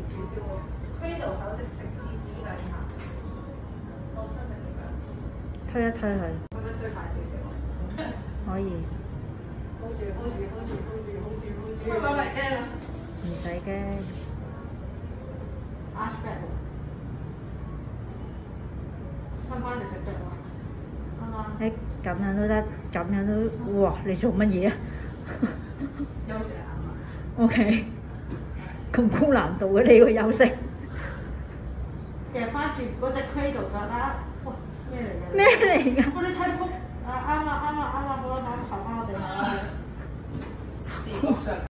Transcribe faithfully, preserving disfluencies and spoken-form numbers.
少少喎。Weirdo 手直食指指兩下，放親定點樣？ 推一推佢。 咁樣推快少少。 可以。 hold 住 hold 住 hold 住 hold 住 hold 住 hold 住。喂喂喂，驚啊！ 唔使驚。 Arch back。伸翻隻隻腳喎。啱啱。 誒咁樣都得，咁樣都哇！你做乜嘢啊？ 休息下嘛。 O K。咁高難度嘅你個休息。 夾翻住嗰隻 cradle 腳啦。哇！咩嚟㗎？ 咩嚟㗎？ 我哋睇幅啊啱啦啱啦啱啦，好啦，啱頭啱我哋啦。視覺上。